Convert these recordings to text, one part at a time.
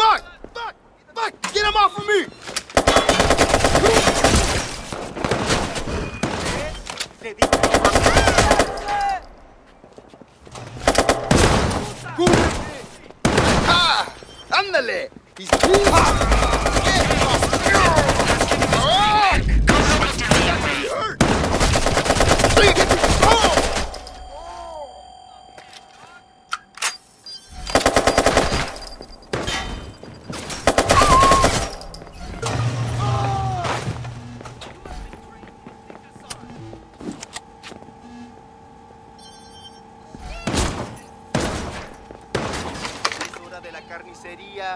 Fuck! Fuck! Fuck! Get him off of me! ¡Ah! ¡Ándale! He's de la carnicería.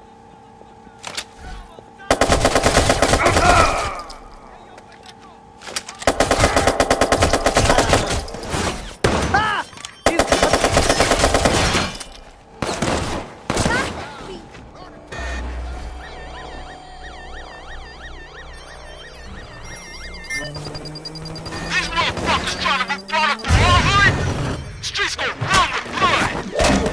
These motherfuckers trying to move product through our hood? Streets gonna run with blood!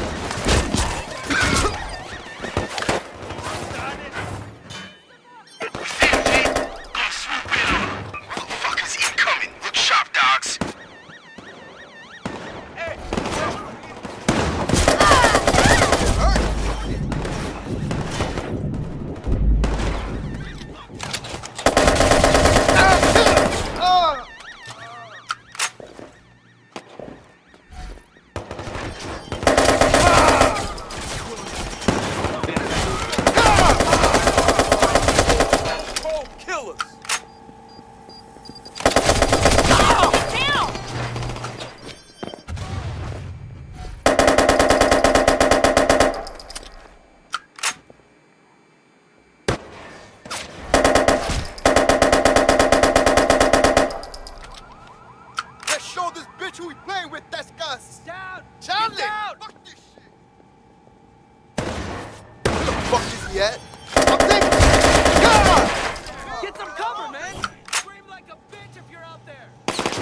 Show this bitch who we playing with, that's Gus! Down! Charlie! Down! Fuck this shit! Where the fuck is he at? I'm thinking! God! Get some cover, man! Scream like a bitch if you're out there!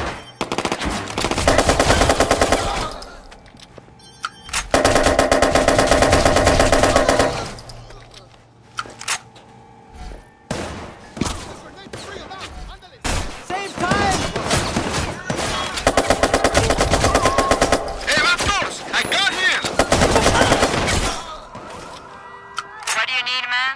Same time! What do you need, man?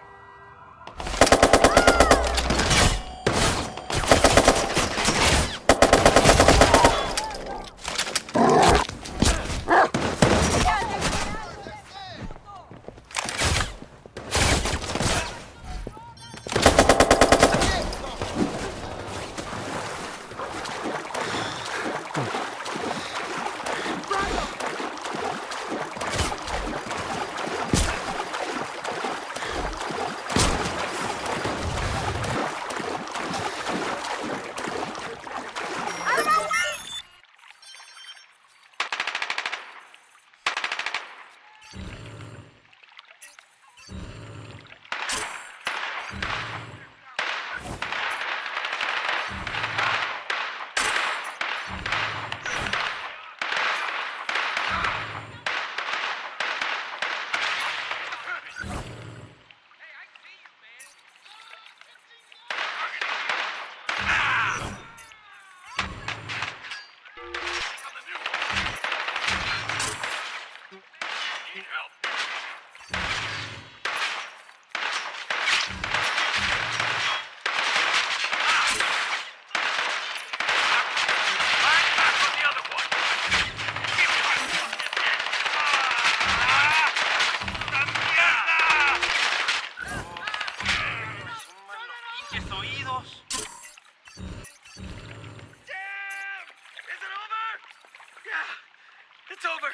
It's over!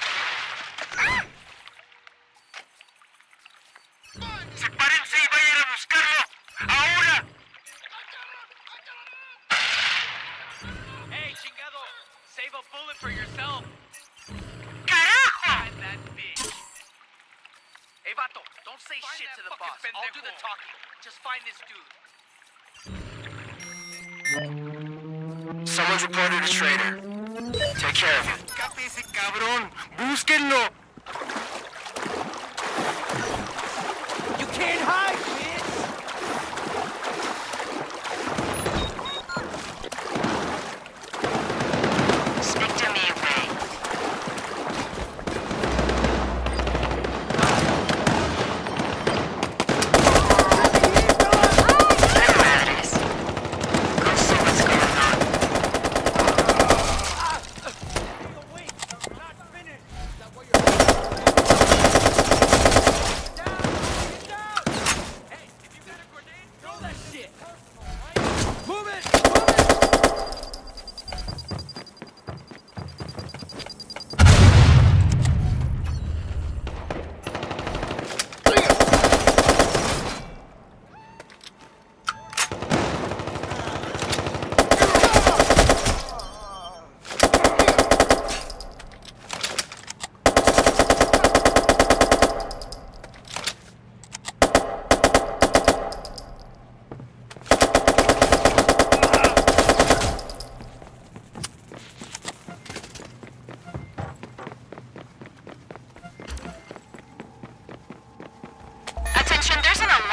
¡Sepárense y vayan a buscarlo! ¡Ahora! Hey, chingado! Save a bullet for yourself! ¡Carajo! Find that bitch! Hey, vato, don't say shit to the boss. I'll do the talking. Just find this dude. Someone's reported a traitor. Take care of it. ¡Escape ese cabrón! ¡Búsquenlo!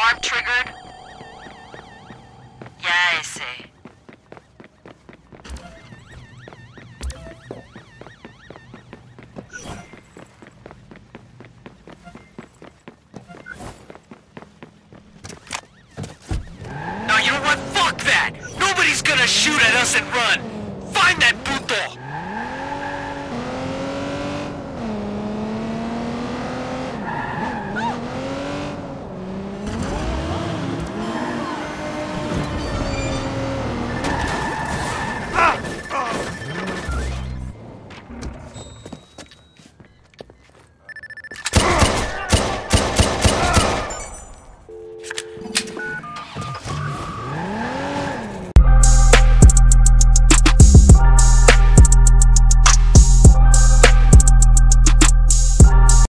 alarm triggered? Yeah, I see. No, you know what? Fuck that! Nobody's gonna shoot at us and run!